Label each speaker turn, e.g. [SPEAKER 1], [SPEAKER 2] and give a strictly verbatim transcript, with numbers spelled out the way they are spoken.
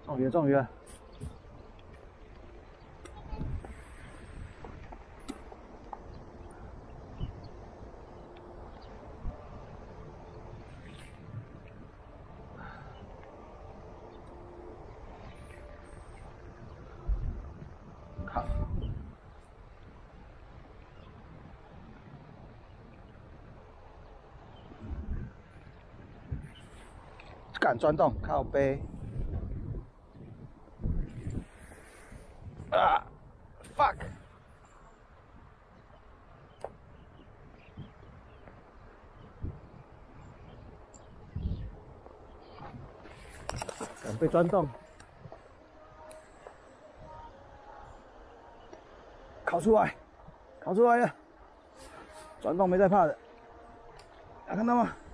[SPEAKER 1] 中鱼了，中鱼了！靠！敢钻洞，靠背！啊 ，fuck！ 敢被钻洞，烤出来，烤出来了！钻洞没在怕的，有看到吗？